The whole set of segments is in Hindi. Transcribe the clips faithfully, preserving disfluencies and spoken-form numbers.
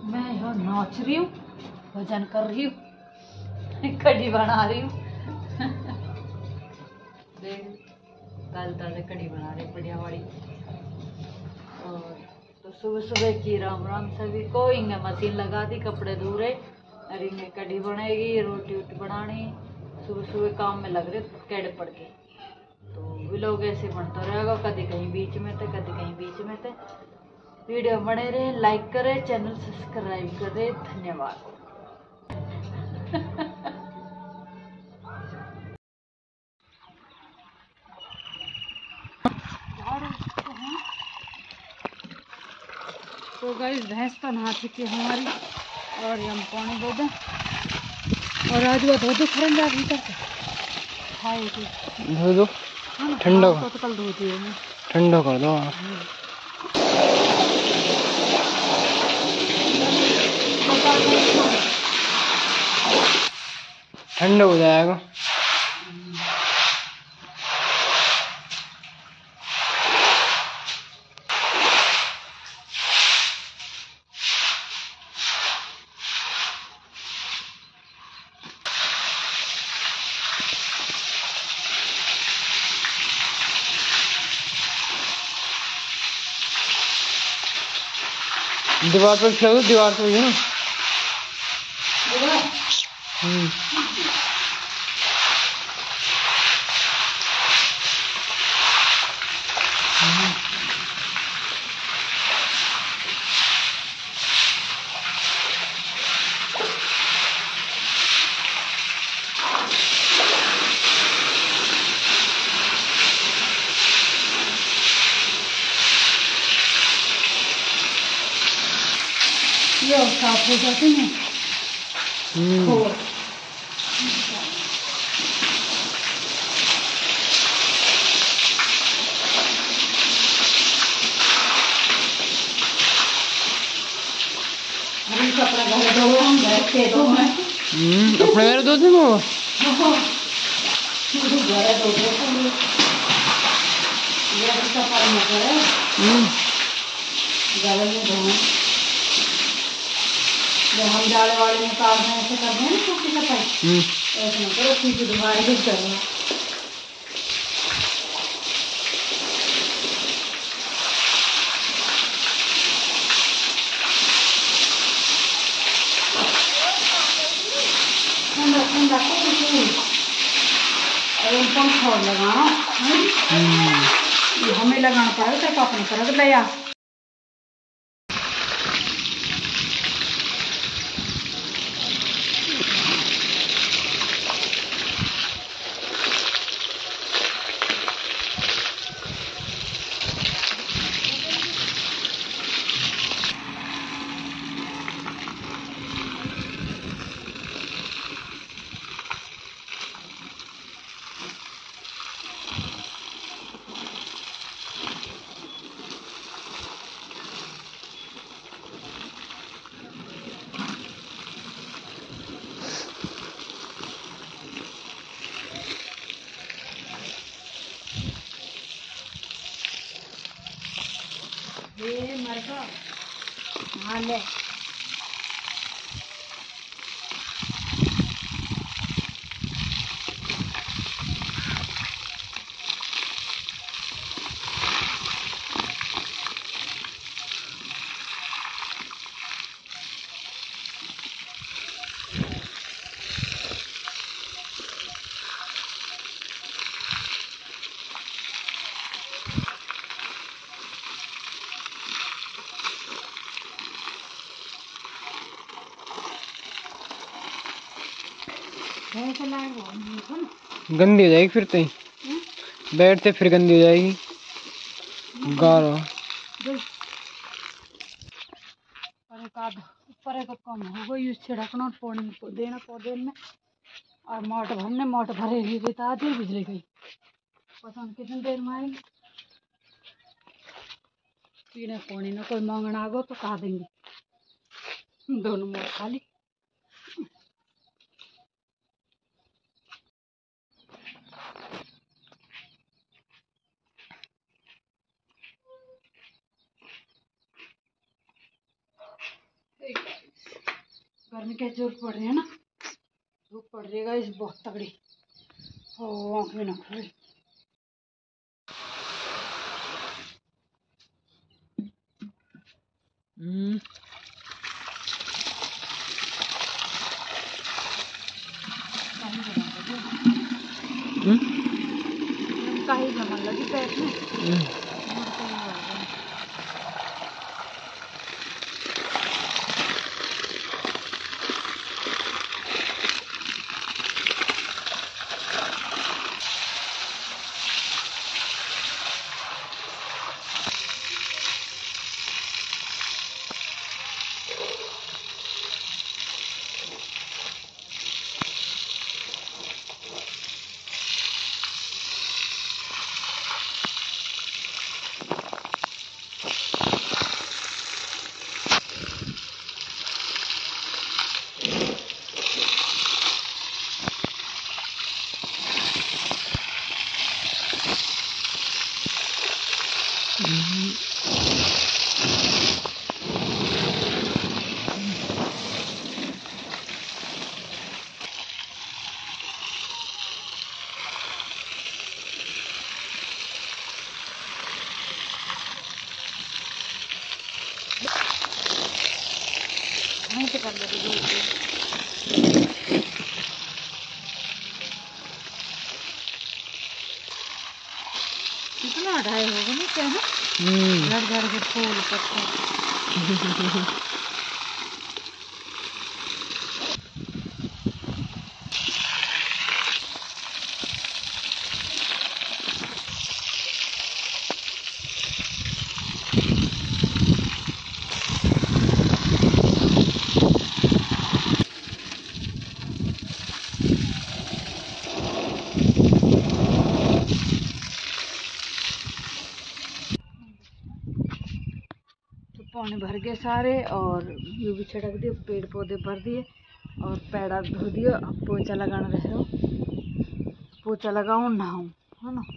मैं यहाँ नाच रही हूँ, भजन कर रही हूँ, कढ़ी बना रही हूँ। देख ताज़े ताज़े कढ़ी बना रही बढ़िया वाली। और तो सुबह सुबह की राम राम सभी को। इन्हें मशीन लगा दी, कपड़े धो रहे, और इन्हें कढ़ी बनाएगी, रोटी वोटी बनानी। सुबह सुबह काम में लग रहे कैड पड़ के। तो भी लोग ऐसे बनता रहेगा, कभी कहीं बीच में थे, कभी कहीं बीच में थे। वीडियो बने रहे, लाइक करें, चैनल सब्सक्राइब करें। धन्यवाद। तो गाइस भैंस तो नहा चुकी है हमारी, और हम पानी दो दें। और आज वो धो दो खरन जा भीतर से खाए थे धो दो, ठंडा तो, तो कल धोती है, ठंडा कर दो। ठंडा हो जाएगा। दीवार पर खिला दो, दीवार पर है ना। हम्म ये साफ हो जाते हैं। अपने घर दो हम बैठते दो हैं। हम्म अपने घर दो थे वो। घर दो दो ये सफाई में करे। हम्म घर में दो जब हम जाले वाले में काम है ऐसे करते हैं ना सबकी सफाई, ऐसे ना करो, ठीक तुम्हारे भी करना। ठंडा ठंडा को कुछ और पंखा लगाना हमें लगाना पड़ेगा तो अपने पर ले आ। ये मरका हाँ ले गंदी हो जाएगी फिर तो ही बैठते फिर गंदी हो जाएगी गारो। ऊपर का कम हो गई छिड़कना पानी देना पौधे में, और मोट भरने मोट भरे ही बता दी बिजली गई। पता नहीं कितनी देर में आएगी। पीने पानी ना कोई मांगना आ गो तो कहा देंगे दोनों मोट खाली। ठीक है। करने की जरूरत पड़ रही है ना, धूप पड़ रही है इस बहुत तगड़ी। ओ आँख भी ना खुल रही। हम्म काही जमन लगी पेट में। नहीं तो कर लेते कितना ढाई होगा नहीं क्या ना, घर घर के फूल पत्ते। पानी भर गए सारे और यू भी छिड़क दिए, पेड़ पौधे भर दिए और पैड़ा धो दिया। अब पोछा लगाना रह रहा, पोछा लगाऊं नहाऊं, है ना।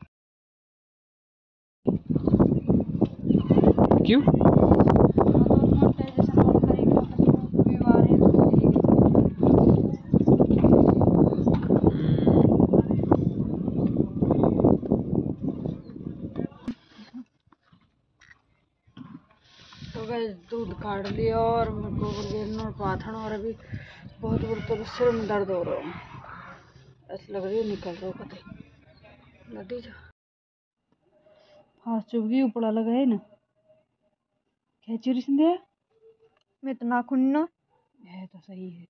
क्यों? तो गए दूध काट लिया और मेरे को गिरना और पाथन, और अभी बहुत बुरी तरह सिर में दर्द हो रहा है, ऐसा लग रही है निकल रहा कते लड़ी जा फांस चुभगी ऊपड़ा लगा है ना खेचुरी संध्या मैं तो नाखून ना है तो सही है।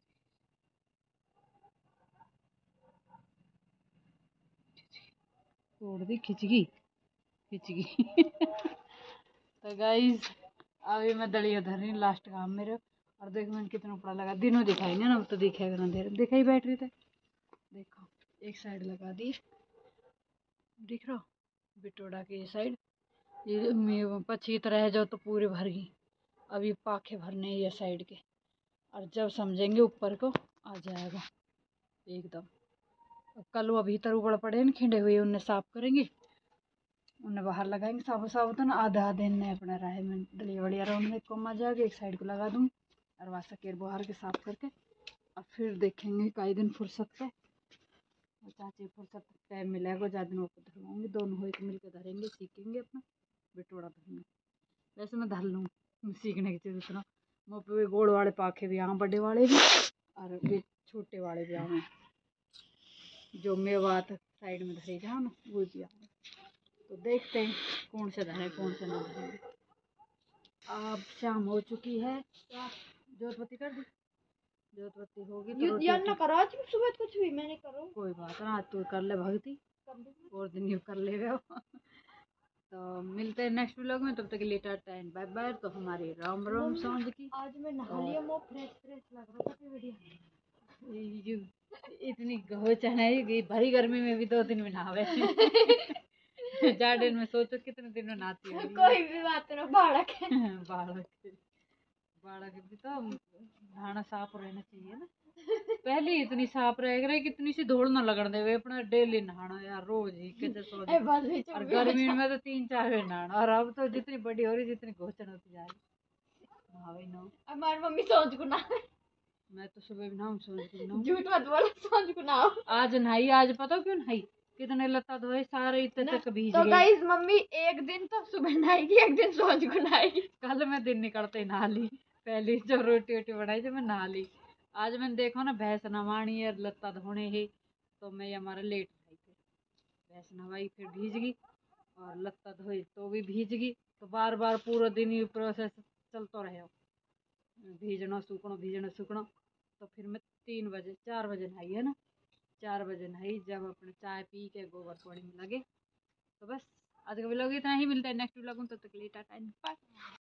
तोड़ दी खिचगी खिचगी। तो गाइस अभी मैं दलिया धर रही लास्ट काम मेरे, और देखो मैंने कितना ऊपड़ा लगा, दिनों दिखाई नहीं ना, अब तो दिखेगा ना, देर दिखाई बैठ रही थे। देखो एक साइड लगा दी, दिख रहा बिटोड़ा की ये साइड, ये पची तरह जाओ तो पूरे भर गई। अभी पाखे भरने ये साइड के, और जब समझेंगे ऊपर को आ जाएगा एकदम। कल वो भीतर ऊपर पड़े न खिंडे हुए, उन्हें साफ करेंगे, उन्हें बाहर लगाएंगे साबुत साबुत ना, आधा आधे ने अपना राय में दलिया वलिया रहा उनमें को मजा एक साइड को लगा दूँ और वासा केर बाहर के साफ करके, और फिर देखेंगे कई दिन फुर्सत पे, और चाची फुर्सत टाइम मिलेगा ज़्यादा दिन ऊपर धरवाऊँगी, दोनों हो तो मिलकर धरेंगे, सीखेंगे अपना बिटोड़ा धरेंगे। वैसे मैं धर लूँ, सीखने की जरूरत ना, मुँह पे गोड़ वाले पाखे भी यहाँ, बड़े वाले भी और भी छोटे वाले भी यहाँ, जो मेवात साइड में धरे जहाँ ना वो भी यहाँ। तो देखते हैं कौन से धरे कौन से नहीं धरेंगे। अब शाम हो चुकी है, जोतपत्ती कर दी, जोतपत्ती होगी तो रोटी ना करो आज सुबह कुछ भी मैं नहीं करूँ, कोई बात ना, आज तू कर ले भगती और दिन यू कर लेगा। तो मिलते हैं नेक्स्ट व्लॉग में, तब तक के लिए टाटा एंड बाय बाय। तो हमारी राम राम सांझ की, आज मैं नहा लिया, मुँह फ्रेश फ्रेश लग रहा था बढ़िया। इतनी घोच है भरी गर्मी में भी दो दिन में नहावे। गार्डन में सोचो कितने दिन में नहाती है। कोई भी बात ना, बालक है बालक बालक भी तो नहाना साफ रहना चाहिए ना। पहले इतनी साफ रह गई कितनी सी धूल ना लगन देवे, अपना डेली नहाना यार रोज ही कैसे सो। और गर्मी में तो तीन चार बार नहाना, और अब तो जितनी बड़ी हो रही जितनी घोचन होती जा रही। हमारी मम्मी सोच को ना मैं तो सुबह भी नहाऊं सांझ को भी नहाऊं। झूठ मत बोलो, सांझ को नहाओ। आज नहाई, आज पता क्यों नहाई, कितने लता धोए सारे इतने तक भीज तो गए। गाइस मम्मी एक दिन तो सुबह नहाएगी, एक दिन सांझ को नहाएगी। कल मैं दिन निकलते ही नहा ली, पहली जो रोटी वोटी बनाई थी मैं नहा ली। आज मैंने देखो ना भैंस नवानी है, लत्ता धोने है, तो मैं हमारा लेट उठाई थे। भैंस नवाई फिर भीज गई और लत्ता धोई तो भी भीज गई। तो बार बार पूरा दिन ये प्रोसेस चलता रहे, भीजना सूखना भीजना सूखना। तो फिर मैं तीन बजे चार बजे नहाई है ना, चार बजे नहाई, जब अपने चाय पी के गोबर पानी में लगे। तो बस आज का व्लॉग इतना ही, मिलता है नेक्स्ट व्लॉग में, तब तक के लिए टाटा एंड बाय।